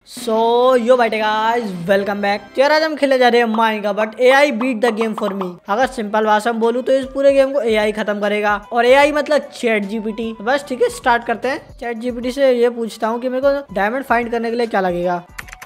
यो बैठे guys, welcome back. यार आज हम खेले जा रहे हैं Minecraft AI beat the game for me. अगर सिंपल भाषा में बोलूं तो इस पूरे गेम को एआई खत्म करेगा। और एआई मतलब चैट जीपीटी। बस ठीक है, स्टार्ट करते हैं। चैट जीपीटी से ये पूछता हूँ कि मेरे को डायमंड फाइंड करने के लिए क्या लगेगा।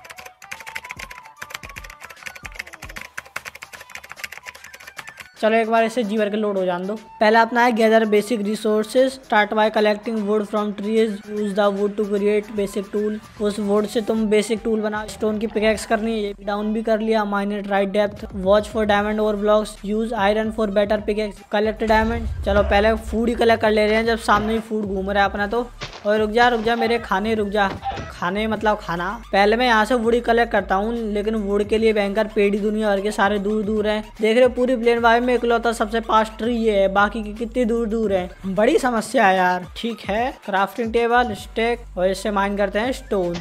चलो एक बार इसे जीवर के लोड हो जान दो। पहला अपना है gather basic resources, start by collecting wood from trees, use the wood to create basic tool. उस वुड से तुम बेसिक टूल बना। स्टोन की पिकैक्स करनी है, ये डाउन भी कर लिया। Mine at right depth, watch for diamond और blocks, use iron for better pickaxe, collect diamond. चलो पहले फूड ही कलेक्ट कर ले रहे हैं जब सामने ही फूड घूम रहा है अपना तो। और रुक जा मेरे खाने, रुक जा। खाने मतलब खाना। पहले मैं यहाँ से वुड ही कलेक्ट करता हूँ, लेकिन वुड के लिए भयंकर पेड़ ही दुनिया भर के सारे दूर दूर हैं। देख रहे हो पूरी प्लेन वाइड में इकलौता सबसे पास ट्री है, बाकी की कितनी दूर दूर है। बड़ी समस्या है यार। ठीक है, क्राफ्टिंग टेबल, स्टेक, और इससे माइन करते हैं स्टोन।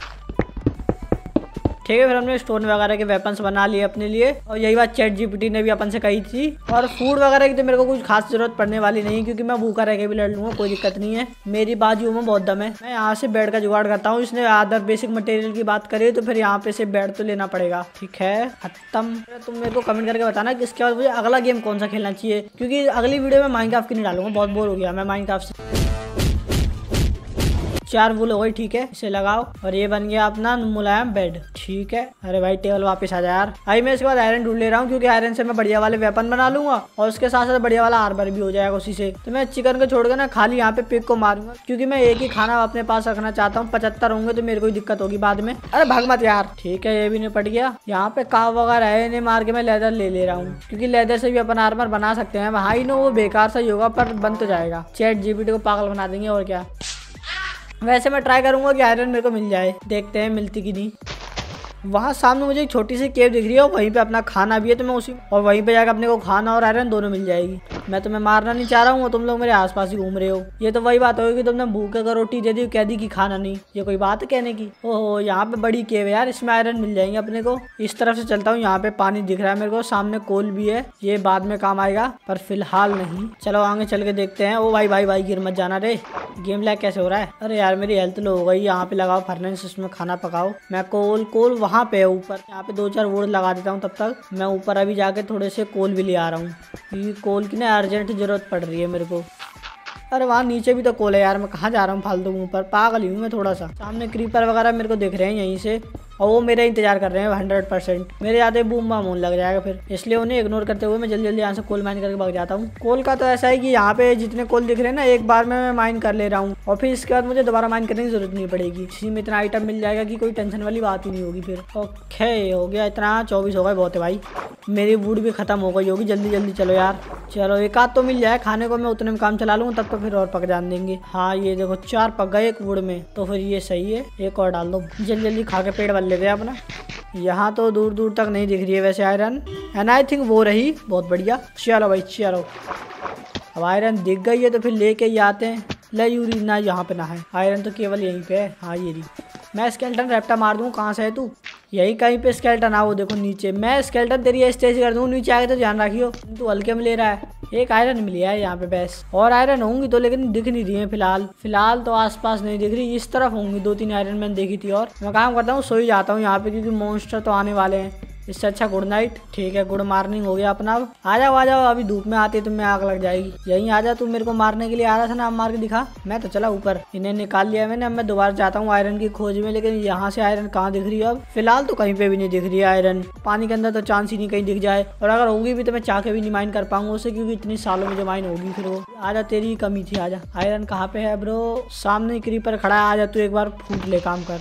ठीक है, फिर हमने स्टोन वगैरह के वेपन्स बना लिए अपने लिए। और यही बात चैट जीपीटी ने भी अपन से कही थी। और फूड वगैरह की तो मेरे को कुछ खास जरूरत पड़ने वाली नहीं, क्योंकि मैं भूखा रह के भी लड़ लूंगा, कोई दिक्कत नहीं है। मेरी बाजू में बहुत दम है। मैं यहाँ से बेड का जुगाड़ करता हूँ। इसने अदर बेसिक मटेरियल की बात करी तो फिर यहाँ पे से बेड तो लेना पड़ेगा। ठीक है, खत्म। तुम मेरे को कमेंट करके बताना कि इसके बाद मुझे अगला गेम कौन सा खेलना चाहिए, क्योंकि अगली वीडियो में माइनक्राफ्ट की नहीं डालूंगा, बहुत बोर हो गया मैं माइनक्राफ्ट से। 4 वुल हो गई। ठीक है, इसे लगाओ। और ये बन गया अपना मुलायम बेड। ठीक है, अरे भाई टेबल वापस आ जा यार। आई मैं इसके बाद आयरन ढूंढ ले रहा हूँ, क्योंकि आयरन से मैं बढ़िया वाले वेपन बना लूंगा और उसके साथ साथ बढ़िया वाला आर्मर भी हो जाएगा उसी से। तो मैं चिकन को छोड़कर ना खाली यहाँ पे पिग को मारूंगा, क्योंकि मैं एक ही खाना अपने पास रखना चाहता हूँ। 75 होंगे तो मेरे को दिक्कत होगी बाद में। अरे भाग मत यार। ठीक है, ये भी निपट गया। यहाँ पे काव वगैरह है, इन्हें मार के मैं लेदर ले रहा हूँ, क्योंकि लेदर से भी अपन आर्मर बना सकते हैं। भाई नो वो बेकार सा ही होगा, पर बन तो जाएगा। चैट जीपीटी को पागल बना देंगे और क्या। वैसे मैं ट्राई करूंगा कि आयरन मेरे को मिल जाए, देखते हैं मिलती कि नहीं। वहाँ सामने मुझे एक छोटी सी केव दिख रही है, वहीं पे अपना खाना भी है, तो मैं उसी और वहीं पे जाकर अपने को खाना और आयरन दोनों मिल जाएगी। मैं तुम्हें मारना नहीं चाह रहा हूँ, तुम लोग मेरे आसपास ही घूम रहे हो। ये तो वही बात होगी कि तुमने भूखे का रोटी दे दी, कह दी कि खाना नहीं। ये कोई बात है कहने की। ओहो, यहाँ पे बड़ी केव है यार, इसमें आयरन मिल जाएंगे अपने को। इस तरफ से चलता हूँ, यहाँ पे पानी दिख रहा है मेरे को, सामने कोल भी है, ये बाद में काम आएगा पर फिलहाल नहीं। चलो आगे चल के देखते हैं। ओ भाई गिर मत जाना रे। गेम लैग कैसे हो रहा है। अरे यार मेरी हेल्थ लो हो गई। यहाँ पे लगाओ फर्नेस, इसमें खाना पकाओ। मैं कोल वहाँ पे है ऊपर, यहाँ पे 2-4 वुड लगा देता हूँ। तब तक मैं ऊपर अभी जाके थोड़े से कोल भी ले आ रहा हूँ, क्योंकि कोल की ना अर्जेंट जरूरत पड़ रही है मेरे को। अरे वहाँ नीचे भी तो कोल है यार, मैं कहाँ जा रहा हूँ फालतू में। ऊपर पागल ही हूँ मैं थोड़ा सा। सामने क्रीपर वगैरह मेरे को दिख रहे हैं यहीं से, और वो मेरा इंतजार कर रहे हैं 100%। मेरे आते बूम बाम होने लग जाएगा फिर, इसलिए उन्हें इग्नोर करते हुए मैं जल्दी यहाँ से कोल माइन करके भाग जाता हूँ। कोल का तो ऐसा है कि यहाँ पे जितने कोल दिख रहे हैं ना, एक बार में मैं माइन कर ले रहा हूँ, और फिर इसके बाद मुझे दोबारा माइन करने की जरूरत नहीं पड़ेगी। इसी में इतना आइटम मिल जाएगा कि कोई टेंशन वाली बात ही नहीं होगी फिर। ओके, हो गया इतना। 24 हो गए, बहुत है भाई। मेरी वुड भी खत्म हो गई होगी। जल्दी चलो यार। चलो एक आध तो मिल जाए खाने को, मैं उतने में काम चला लूँगा, तब तो फिर और पक जान देंगे। हाँ ये देखो 4 पक गए एक वुड में, तो फिर ये सही है। एक और डाल दो, जल्दी खा के पेट भर लेते हैं अपना। यहाँ तो दूर दूर तक नहीं दिख रही है वैसे आयरन, एंड आई थिंक वो रही। बहुत बढ़िया। चलो भाई चलो, अब आयरन दिख गई है तो फिर लेके ही आते हैं। ले यूरी ना, यहाँ पे ना है आयरन, तो केवल यहीं पे है। हाँ ये रही। मैं स्केल्टन रैप्टा मार दूँ। कहाँ से है तू। यही कहीं पे स्केल्टन। आ वो देखो नीचे। मैं स्केल्टन तेरी स्टेज कर दूँ, नीचे आगे तो ध्यान रखियो। तू हल्के में ले रहा है। एक आयरन मिली है यहाँ पे बस, और आयरन होंगी तो, लेकिन दिख नहीं रही है फिलहाल तो आसपास नहीं दिख रही। इस तरफ होंगी 2-3 आयरन मैंने देखी थी। और मैं काम करता हूँ, सो ही जाता हूँ यहाँ पे, क्योंकि मॉन्स्टर तो आने वाले हैं। इससे अच्छा गुड नाइट। ठीक है, गुड मॉर्निंग हो गया अपना। अब आ जाओ, अभी धूप में आती तो मैं आग लग जाएगी। यहीं आ जा, तू मेरे को मारने के लिए आ रहा था ना, अब मार के दिखा। मैं तो चला ऊपर, इन्हें निकाल लिया मैंने। अब मैं दोबारा जाता हूँ आयरन की खोज में, लेकिन यहाँ से आयरन कहाँ दिख रही है अब। फिलहाल तो कहीं पे भी नहीं दिख रही है आयरन। पानी के अंदर तो चांस ही नहीं कहीं दिख जाए, और अगर होगी भी तो मैं चाह के भी नहीं माइन कर पाऊंगा उसे, क्योंकि इतनी सालों में जो माइन होगी फिर वो। आजा, तेरी कमी थी, आजा। आयरन कहाँ पे है ब्रो। सामने क्रीपर खड़ा है, आजा तू एक बार फूट ले काम कर।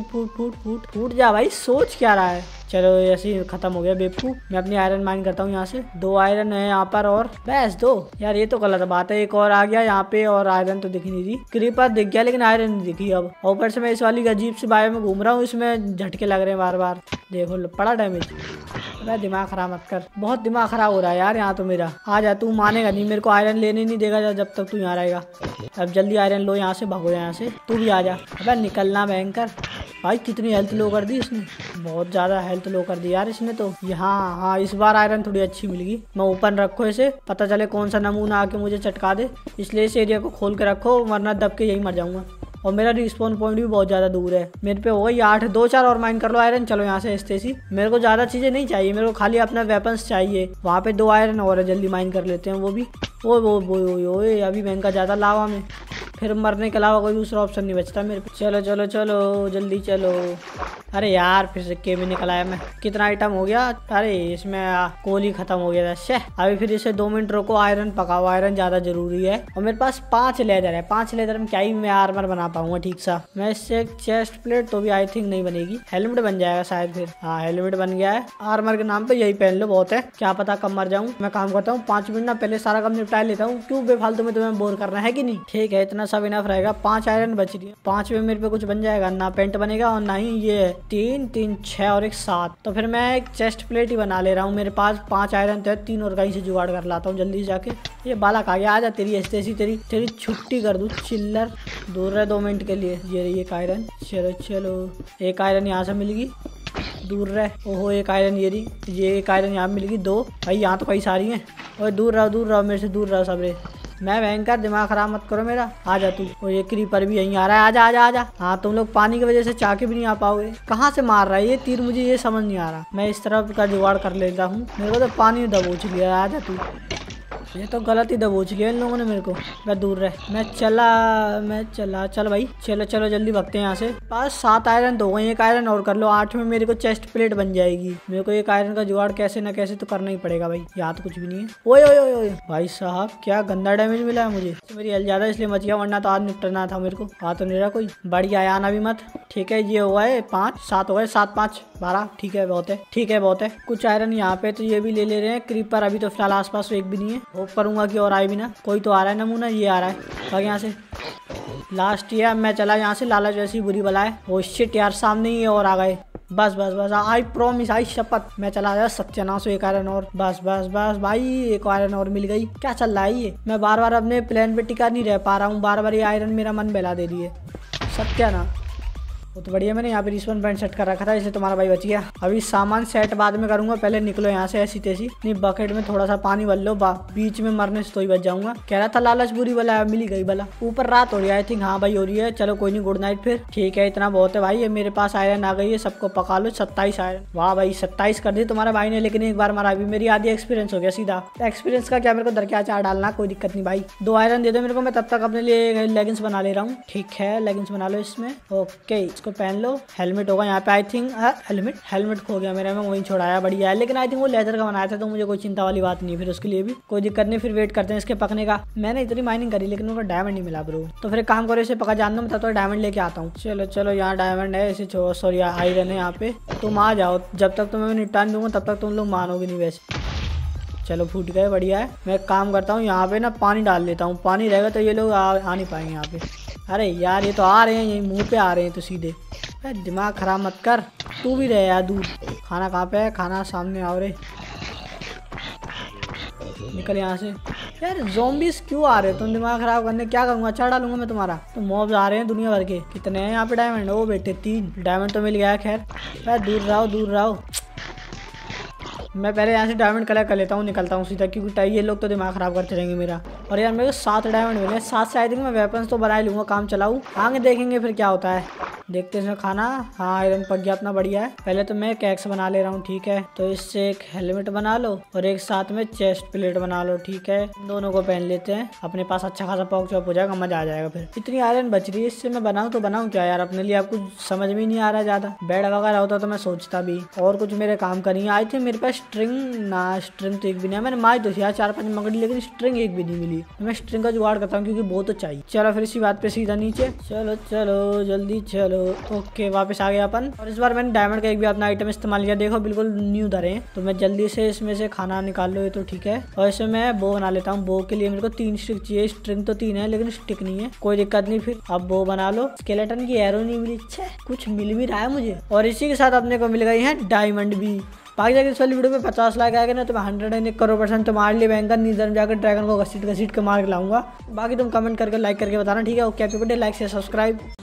फूट जा भाई, सोच क्या रहा है। चलो ऐसे ही खत्म हो गया बेवकूफ। मैं अपनी आयरन माइन करता हूँ यहाँ से। 2 आयरन है यहाँ पर, और बस 2। यार ये तो गलत बात है, एक और आ गया यहाँ पे, और आयरन तो दिख नहीं रही। क्रीपर दिख गया लेकिन आयरन नहीं दिखी अब। ऊपर से मैं इस वाली अजीब सी बायो में घूम रहा हूँ, इसमें झटके लग रहे हैं बार। देखो पड़ा डैमेज। मैं दिमाग खराब मत कर, बहुत दिमाग खराब हो रहा है यार यहाँ तो मेरा। आ जा, तू मानेगा नहीं, मेरे को आयरन लेने नहीं देगा जब तक तू यहाँ रहेगा। अब जल्दी आयरन लो यहाँ से, भागो यहाँ से। तू भी आ जा। अब निकलना भयंकर। भाई कितनी हेल्थ लो कर दी इसने, बहुत ज्यादा हेल्थ लो कर दी यार इसने तो। यहाँ हाँ इस बार आयरन थोड़ी अच्छी मिल गई। मैं ऊपर रखो इसे, पता चले कौन सा नमूना आके मुझे चटका दे, इसलिए इस एरिया को खोल के रखो, वरना दब के यही मर जाऊंगा। और मेरा रिस्पॉन पॉइंट भी बहुत ज्यादा दूर है। मेरे पे हो गई 8, 2-4 और माइन कर लो आयरन। चलो यहाँ से स्टेसी, मेरे को ज्यादा चीजें नहीं चाहिए, मेरे को खाली अपना वेपन्स चाहिए। वहाँ पे 2 आयरन और है, जल्दी माइन कर लेते हैं वो भी। ओ अभी महंगा ज्यादा लावा में, फिर मरने के अलावा कोई दूसरा ऑप्शन नहीं बचता मेरे पे। चलो चलो चलो जल्दी चलो। अरे यार फिर सिक्के भी निकल आया मैं। कितना आइटम हो गया? अरे इसमें कोल ही खत्म हो गया था। अभी फिर इसे 2 मिनट रोको, आयरन पकाओ, आयरन ज्यादा जरूरी है। और मेरे पास 5 लेदर है, 5 लेदर में क्या ही मैं आर्मर बना पाऊंगा ठीक सा। मैं इससे एक चेस्ट प्लेट तो भी आई थिंक नहीं बनेगी, हेलमेट बन जाएगा शायद फिर। हाँ हेलमेट बन गया है। आर्मर के नाम पे यही पहन लो बहुत है, क्या पता कब मर जाऊँ। मैं काम करता हूँ 5 मिनट ना पहले सारा काम निपटा लेता हूँ, क्यों बेफालतू में तुम्हें बोर करना है कि नहीं। ठीक है इतना सब इनफ रहेगा। 5 आयरन बच रही है, 5 में मेरे पे कुछ बन जाएगा ना, पेंट बनेगा और ना ही ये 3, 3, 6 और 1 7। तो फिर मैं एक चेस्ट प्लेट ही बना ले रहा हूँ। मेरे पास 5 आयरन थे, 3 और कहीं से जुगाड़ कर लाता हूँ जल्दी जाके। ये बालक आ गया, आजा तेरी स्टेसी, तेरी छुट्टी कर दूँ चिल्लर। दूर रहे 2 मिनट के लिए। ये रही एक आयरन। चलो चलो एक आयरन यहाँ से मिलेगी, दूर रहे। ओहो एक आयरन ये रही, ये एक आयरन यहाँ मिलेगी 2। भाई यहाँ तो कई सारी हैं। और दूर रहो मेरे से, दूर रहो सबरे। मैं भयंकर, दिमाग खराब मत करो मेरा। आजा तू। और ये क्रीपर भी यहीं आ रहा है, आजा आजा आजा। हाँ तुम लोग पानी की वजह से चाह के भी नहीं आ पाओगे। कहाँ से मार रहा है ये तीर, मुझे ये समझ नहीं आ रहा। मैं इस तरफ का जुगाड़ कर लेता हूँ। मेरे को तो पानी दबोच लिया। आजा तू। ये तो गलत ही दबोच लिया इन लोगों ने मेरे को। मैं दूर रह। मैं चला चल भाई, चलो चलो जल्दी भगते हैं यहाँ से। पास 7 आयरन तो हो गए, एक आयरन और कर लो। 8 में मेरे को चेस्ट प्लेट बन जाएगी। मेरे को एक आयरन का जुगाड़ कैसे ना कैसे तो करना ही पड़ेगा भाई। यहाँ तो कुछ भी नहीं है। ओए ओए ओए ओए भाई साहब क्या गंदा डैमेज मिला है मुझे। मेरी हेल्थ ज्यादा इसलिए मच गया, वरना तो आज निपटना था मेरे को। आ तो नहीं रहा कोई। बढ़िया है, आना भी मत। ठीक है ये हुआ है 5, 7 हो गए, 7, 5, 12। ठीक है बहुत है, ठीक है बहुत है। कुछ आयरन यहाँ पे तो ये भी ले रहे हैं। क्रीपर अभी तो फिलहाल आसपास एक भी नहीं है। होप करूंगा कि और आए भी ना। कोई तो आ रहा है नमूना, ये आ रहा है। भाग यहाँ से, लास्ट ये। मैं चला यहाँ से, लालच जैसी बुरी बला है। ओ शिट यार सामने ही और आ गए। बस बस बस, आई प्रॉमिस, आई शपथ मैं चला गया। सत्यानाश, एक आयरन और। बस बस बस भाई एक आयरन और मिल गई। क्या चल रहा है ये? मैं बार बार अपने प्लान पे टिका नहीं रह पा रहा हूँ। बार बार ये आयरन मेरा मन बहला दे रही है। सत्यानाश। वो तो बढ़िया, मैंने यहाँ पे रिस्पॉन पॉइंट सेट कर रखा था, इसलिए तुम्हारा भाई बच गया। अभी सामान सेट बाद में करूंगा, पहले निकलो यहाँ से ऐसी तैसी। नहीं बकेट में थोड़ा सा पानी भर लो, बीच में मरने से तो ही बच जाऊंगा। कह रहा था लालच बुरी बला, मिल गई बला। ऊपर रात हो रही है आई थिंक। हाँ भाई हो रही है। चलो कोई नहीं, गुड नाइट फिर। ठीक है इतना बहुत है भाई। ये मेरे पास आयरन आ गई है, सबको पका लो। 27 आयरन। वाह भाई 27 कर दी तुम्हारे भाई ने, लेकिन एक बार मारा। अभी मेरी आधी एक्सपीरियंस हो गया सीधा। एक्सपीरियंस का क्या, मेरे को दरकिया चार डालना, कोई दिक्कत नहीं भाई। 2 आयरन दे दो मेरे को, मैं तब तक अपने लिए लेगिंग्स बना ले रहा हूँ। ठीक है लेगिंग्स बना लो इसमें। ओके इसको पहन लो। हेलमेट होगा यहाँ पे आई थिंक। हेलमेट खो गया मेरा, मैं वहीं छोड़ाया। बढ़िया है, लेकिन आई थिंक वो लेदर का बनाया था, तो मुझे कोई चिंता वाली बात नहीं। फिर उसके लिए भी कोई दिक्कत नहीं। फिर वेट करते हैं इसके पकने का। मैंने इतनी माइनिंग करी लेकिन उनको डायमंड नहीं मिला ब्रो। तो फिर काम करो, इसे पका जान दो, मैं तब तक डायमंड लेके आता हूँ। चलो चलो यहाँ डायमंड है, इसे छोड़ो। सॉरी आयरन है यहाँ पे। तुम आ जाओ, जब तक तुम्हें निपटान दूंगा तब तक तुम लोग मानोगे नहीं वैसे। चलो फूट गए, बढ़िया है। मैं एक काम करता हूँ, यहाँ पे ना पानी डाल लेता हूँ। पानी रहेगा तो ये लोग आ नहीं पाएंगे यहाँ पे। अरे यार ये तो आ रहे हैं, यही मुंह पे आ रहे हैं तो सीधे। दिमाग खराब मत कर, तू भी रहे यार दूर। खाना कहाँ पे है? खाना सामने आओ रे, निकल यहाँ से। यार ज़ॉम्बीज़ क्यों आ रहे हो तुम दिमाग खराब करने? क्या करूँगा, चढ़ डालूंगा मैं तुम्हारा। तो मॉब्स आ रहे हैं दुनिया भर के। कितने हैं यहाँ पे डायमंड? ओ बेटे 3 डायमंड तो मिल गया है। खैर यार दूर रहो दूर रहो। मैं पहले यहाँ से डायमंड कलेक्ट कर लेता हूँ, निकलता हूँ सीधा, क्योंकि ये लोग तो दिमाग खराब करते रहेंगे मेरा। और यार मेरे को 7 डायमंड मिले। 7 से आई थिंक मैं वेपन्स तो बना ही लूँगा, काम चलाऊँ। आगे देखेंगे फिर क्या होता है। देखते हैं खाना। हाँ आयरन पक गया अपना, बढ़िया है। पहले तो मैं कैक्स बना ले रहा हूँ। ठीक है तो इससे एक हेलमेट बना लो और एक साथ में चेस्ट प्लेट बना लो। ठीक है दोनों को पहन लेते हैं, अपने पास अच्छा खासा पॉक चॉप हो जाएगा, मजा आ जाएगा। फिर इतनी आयरन बच रही है, इससे मैं बनाऊँ तो बनाऊँ क्या यार अपने लिए? आपको समझ में नहीं आ रहा ज्यादा। बेड वगैरह होता तो मैं सोचता भी, और कुछ मेरे काम करिए। आई थिंक मेरे पास स्ट्रिंग तो एक भी नहीं है। मैंने मार तो 4-5 मंगड़ी, लेकिन स्ट्रिंग एक भी नहीं मिली। मैं स्ट्रिंग का जुगाड़ करता हूँ क्योंकि वो तो चाहिए। चलो फिर इसी बात पे सीधा नीचे। चलो चलो जल्दी चलो। ओके वापस आ गया अपन। और इस बार मैंने डायमंड का एक भी अपना आइटम इस्तेमाल किया, देखो बिल्कुल न्यू धरे हैं। तो मैं जल्दी से इसमें से खाना निकाल लो, ये तो ठीक है। और इसमें मैं बो बना लेता हूँ। बो के लिए मेरे को 3 स्टिक चाहिए। स्ट्रिंग तो 3 है लेकिन स्टिक नहीं है, कोई दिक्कत नहीं। फिर अब बो बना लो। स्केलेटन की एरो नहीं मिली, कुछ मिल भी रहा है मुझे। और इसी के साथ अपने को मिल गई है डायमंड भी। बाकी जाकर इस वाली वीडियो में 50 लाइक आएगा ना तो मैं 101 करोड़% तुम्हारे लिए बैंकर नींदर में जाकर ड्रैगन को घसीट के मार के लाऊंगा। बाकी तुम कमेंट करके लाइक करके बताना, ठीक है? ओके हैप्पी बर्थडे, लाइक से सब्सक्राइब।